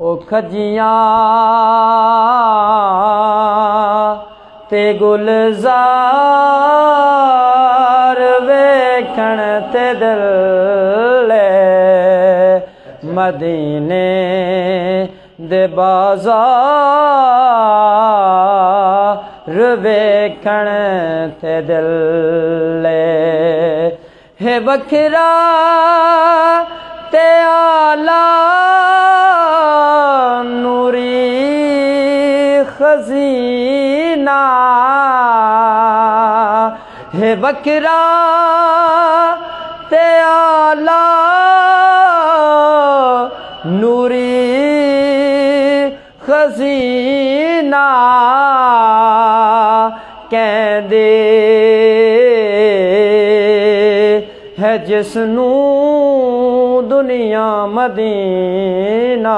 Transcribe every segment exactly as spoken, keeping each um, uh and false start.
ओ खजियां ते गुलजार वेखण ते दिल मदीने दे बाजार वेखण ते दिल है बखरा ते आला नूरी खजीना है बखरा ते आला नूरी खजीना कहंदे है जिसनू दुनिया मदीना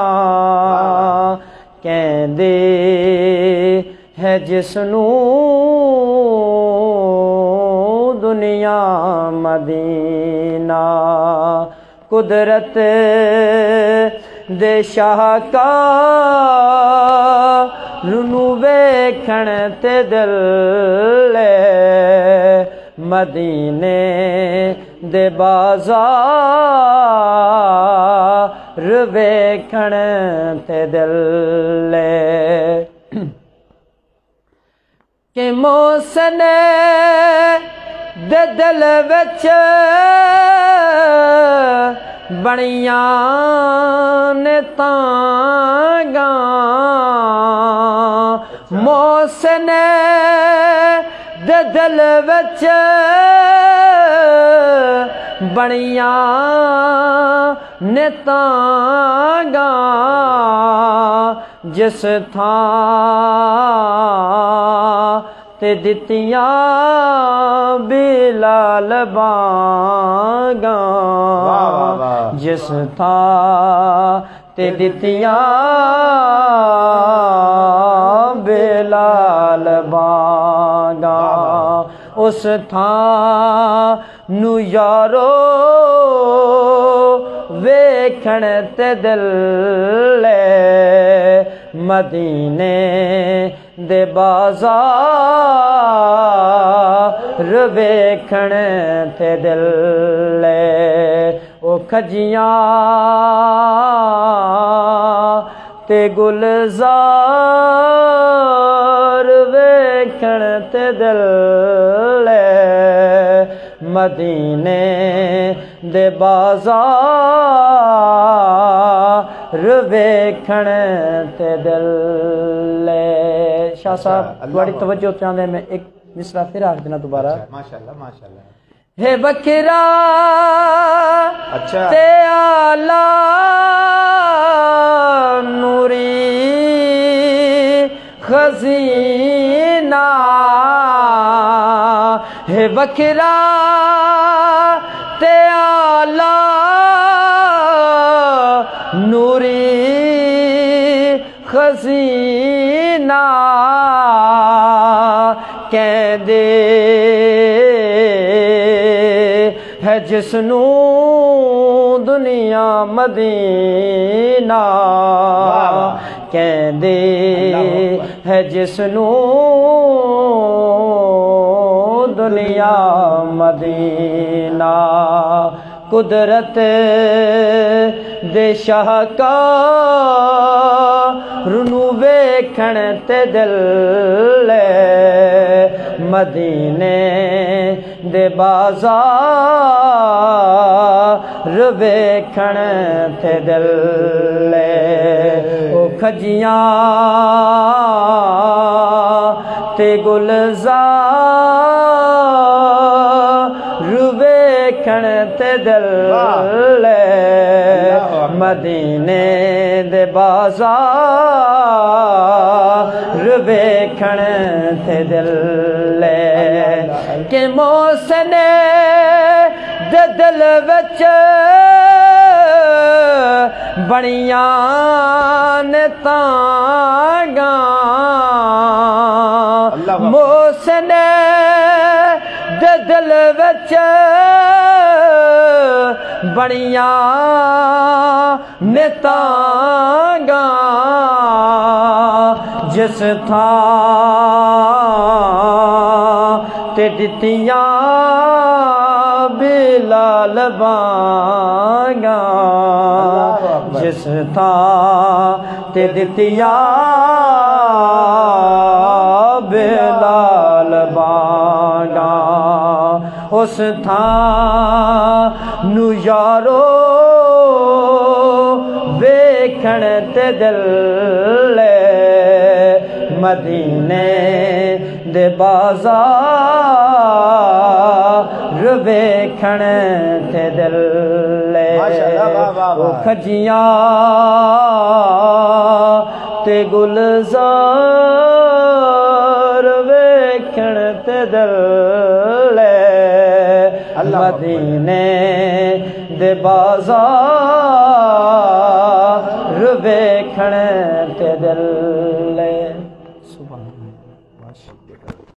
कहंदे है जिसनू दुनिया मदीना कुदरत दे शाहकार नू वेखण ते दिल मदीने दे बाजार वेखण ते दिल के मोहसिन दे दिल विच बणियां ने तांगा मोहसिन दे दिल विच बणियां ने तांगा जिस थां ते दित्तियां बिलाल बांगा जिस थां ते दित्तियां बिलाल बांगा उस थां नू यारो वेखण ते दिल मदीने दे बाजार वेखण ते दिल ओ खजियां ते गुलजार वेखण ते दिल मदीने दे बाजार वेखण ते दिल शाह साहब बड़ी तवज्जो चाहते मैं एक मिसरा फिर आख देना दोबारा माशाल्लाह माशाल्लाह हे बकरा अच्छा ते आला नूरी खजीना हे बकरा ते आला नूरी खजीना कहंदे है जिसनू दुनिया मदीना कहंदे है जिसनू दुनिया मदीना कुदरत दे शाहकार नू वेखण ते दिल मदीने दे बाजार वेखण ते दिल ओ खजियां ते गुलजार वेखण ते दिल मदीने दे बाजार वेखण ते दिल के मोहसिन दे दिल विच बणियां ने तांगा मोहसिन दे दिल विच बड़िया नेतांगा जिस था ते दितियां बिलाल बांगा जिस था ते दितियां बिलाल बांगा उस था नू यारो वेखण ते दिल मदीने दे बाज़ार वेखण ते दिल खजियां ते गुलजार वेखण ते दिल मदीने दे बाज़ार वेखण ते दिल।